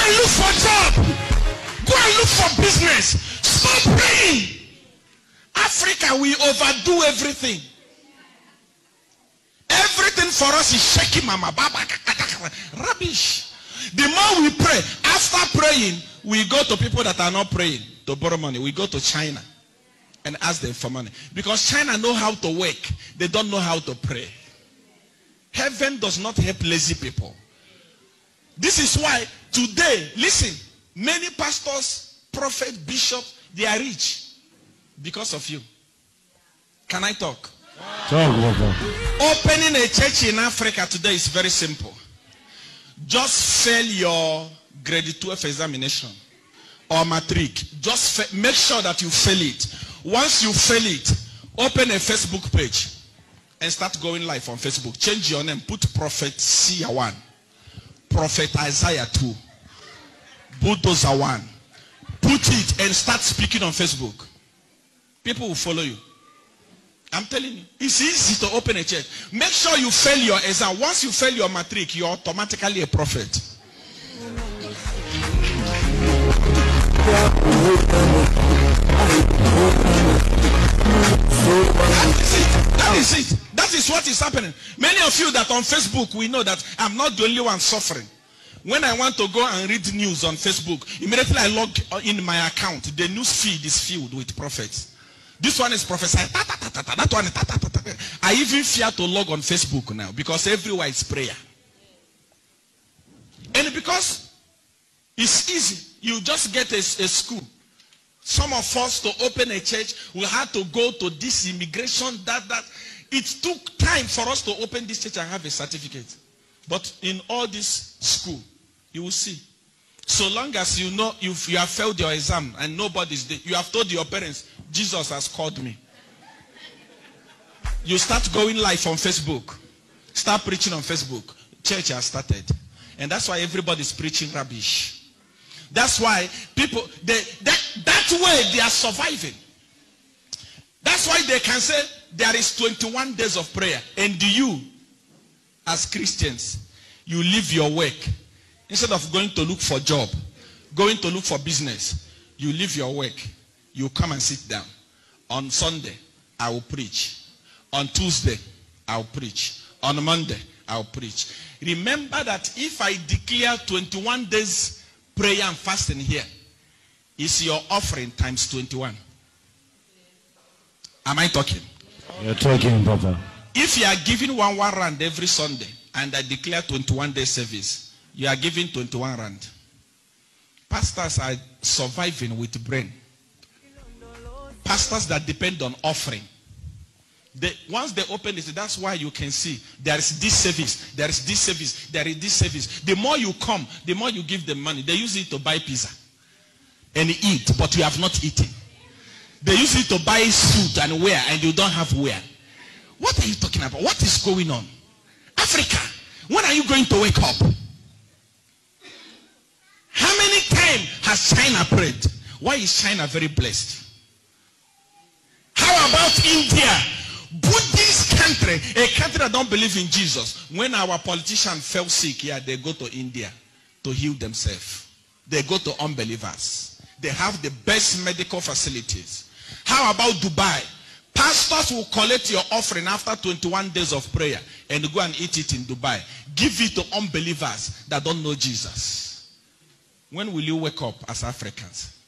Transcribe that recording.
and look for job. Go and look for business. Stop praying. Africa, we overdo everything. Everything for us is shaky, mama. Rubbish. The more we pray, after praying, we go to people that are not praying to borrow money. We go to China and ask them for money. Because China know how to work. They don't know how to pray. Heaven does not help lazy people. This is why today, listen, many pastors, prophets, bishops, they are rich because of you. Can I talk? Opening a church in Africa today is very simple. Just fail your grade 12 examination or matric. Just make sure that you fail it. Once you fail it, open a Facebook page and start going live on Facebook. Change your name. Put Prophet Sia 1, Prophet Isaiah 2, Bulldozer 1. Put it and start speaking on Facebook. People will follow you. I'm telling you, it's easy to open a church. Make sure you fail your exam. Once you fail your matric, you're automatically a prophet. That is it. That is what is happening. Many of you that on Facebook, we know that I'm not the only one suffering. When I want to go and read news on Facebook, immediately I log in my account. The news feed is filled with prophets. This one is prophesied. That one is. I even fear to log on Facebook now because everywhere is prayer. And because it's easy, you just get a school. Some of us to open a church, we had to go to this immigration, that. It took time for us to open this church and have a certificate. But in all this school, you will see. So long as you know you have failed your exam and nobody's there, you have told your parents, Jesus has called me. You start going live on Facebook. Start preaching on Facebook. Church has started. And that's why everybody's preaching rubbish. That's why people, that way they are surviving. That's why they can say there is 21 days of prayer. And you, as Christians, you leave your work. Instead of going to look for job, going to look for business, you leave your work. You come and sit down. On Sunday, I will preach. On Tuesday, I will preach. On Monday, I will preach. Remember that if I declare 21 days prayer and fasting here, it's your offering times 21. Am I talking? You're talking, Papa. If you are giving one rand every Sunday and I declare 21 day service, you are giving 21 rand. Pastors are surviving with brain. Pastors that depend on offering. Once they open it, that's why you can see there is this service, there is this service, there is this service. The more you come, the more you give them money. They use it to buy pizza and eat, but you have not eaten. They use it to buy suit and wear, and you don't have wear. What are you talking about? What is going on? Africa, when are you going to wake up? How many times has China prayed? Why is China very blessed? How about India? Buddhist country, a country that don't believe in Jesus. When our politicians fell sick here, they go to India to heal themselves. They go to unbelievers. They have the best medical facilities. How about Dubai? Pastors will collect your offering after 21 days of prayer and go and eat it in Dubai. Give it to unbelievers that don't know Jesus. When will you wake up as Africans?